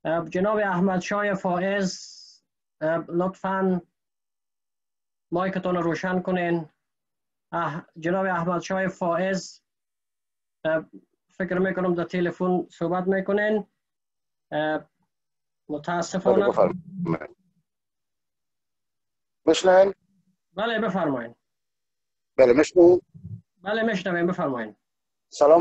جناب احمد شاه فائز، لطفاً مایکتون رو روشن کنین. جناب احمد شاه فائز، فکر میکنم در تلفن صحبت میکنین. متاسفانه. میشنوین؟ بله بفرمایین. بله میشنوین؟ بله میشنویم، بفرمایین. سلام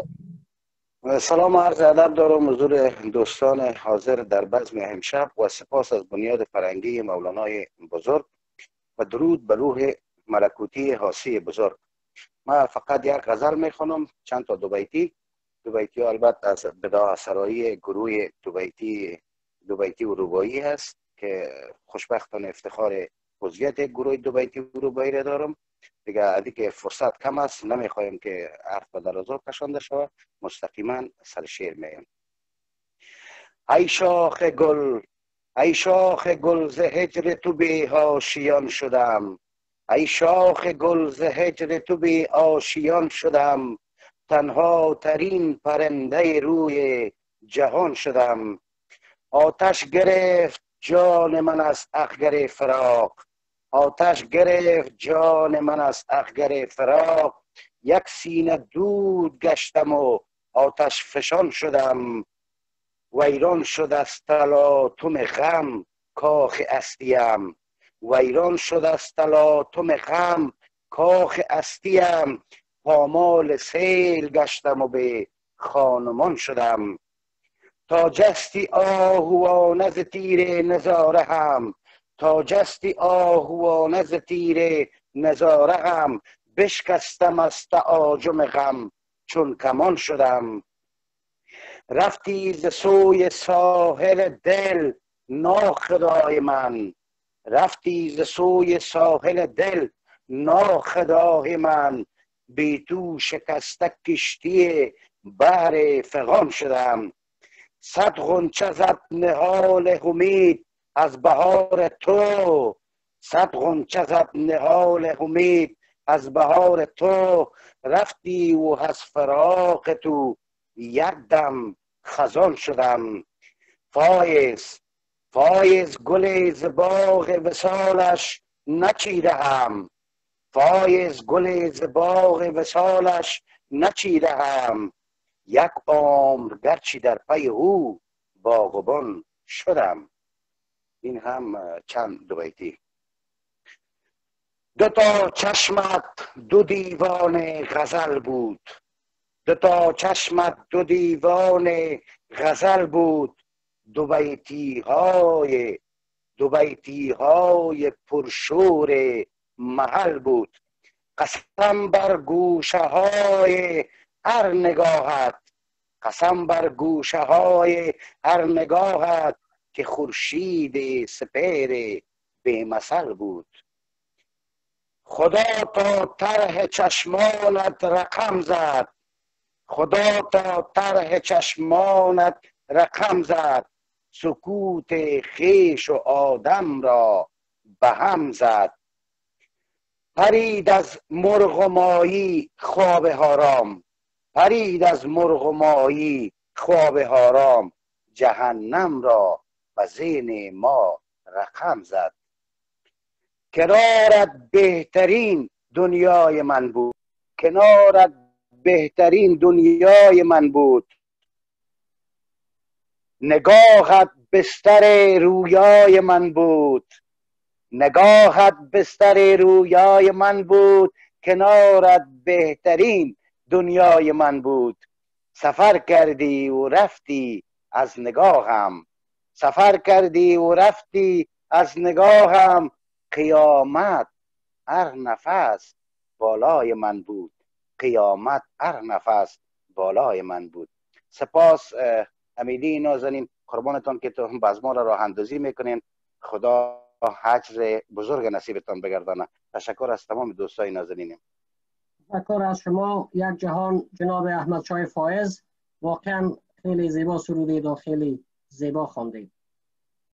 و عرض ادب دارم حضور دوستان حاضر در بزم امشب و سپاس از بنیاد فرنگی مولانای بزرگ و درود به روح ملکوتی حاسی بزرگ. من فقط یک غزل میخونم، چند تا دوبیتی ها البته از بداع سرایی گروه دوبیتی اروپایی هست که خوشبختانه افتخار عضویت گروه دوبیتی اروپایی را دارم. دیگه که فرصت کم است، نمیخوایم که حرف به درازا کشانده شود، مستقیما سر شعر میگم. ای شاخ گل ز هجر تو بی آشیان شدم، ای شاخ گل ز هجر تو بی آشیان شدم، تنها ترین پرنده روی جهان شدم. آتش گرفت جان من از اخگر فراق، آتش گرفت جان من از اخگر فراق، یک سینه دود گشتم و آتش فشان شدم. ویران شد از تلاطم غم کاخ هستیم، ویران شد از تلاطم غم کاخ هستیم، پامال سیل گشتم و به خانمان شدم. تا جستی آهوانه ز تیر نظاره هم، تا جستی آهوانه ز تیر نظاره هم، بشکستم از تعاجم غم چون کمان شدم. رفتی ز سوی ساحل دل ناخدای من، رفتی ز سوی ساحل دل ناخدای من، بی تو شکسته کشتی بحر فغان شدم. صد غنچه زد نهال امید از بهار تو، صد غنچه زد نهال امید از بهار تو، رفتی و از فراق تو یک دم خزان شدم. فایز گل ز باغ وصالش نچیدم، فایز گل ز باغ وصالش نچیدم، یک عمر گرچه در پی او باغبان شدم. این هم چند دوبیتی. دو تا چشمت دو دیوان غزل بود، دو تا چشمت دو دیوان غزل بود، دوبیتی های پرشور محل بود. قسم بر گوشه های هر نگاهت، قسم بر گوشه های هر نگاهت، که خورشید سپهر بی مثل بود. خدا تا طرح چشمانت رقم زد، خدا تا طرح چشمانت رقم زد، سکوت خویش و آدم را به هم زد. پرید از مرغ و ماهی خواب حرام، پرید از مرغ و ماهی خواب حرام، جهنم را به ذهن ما رقم زد. کنارت بهترین دنیای من بود، کنارت بهترین دنیای من بود، نگاهت بستر رویای من بود، نگاهت بستر رویای من بود، کنارت بهترین دنیای من بود. سفر کردی و رفتی از نگاهم، سفر کردی و رفتی از نگاهم، قیامت هر نفس بالای من بود، قیامت هر نفس بالای من بود. سپاس امیدی نازنین، قربانتان که تو بزما را راه اندازی میکنین. خدا اجر بزرگ نصیبتان بگردانه. تشکر از تمام دوستای نازنینم. تشکر از شما یک جهان جناب احمد شاه فائز، واقعا خیلی زیبا سرودید و خیلی زیبا خواندید.